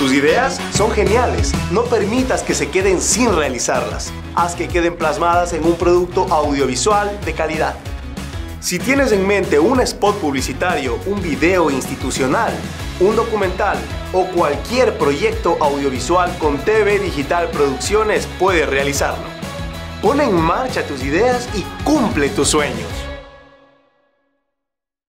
Tus ideas son geniales, no permitas que se queden sin realizarlas. Haz que queden plasmadas en un producto audiovisual de calidad. Si tienes en mente un spot publicitario, un video institucional, un documental o cualquier proyecto audiovisual con TV Digital Producciones, puedes realizarlo. Pon en marcha tus ideas y cumple tus sueños.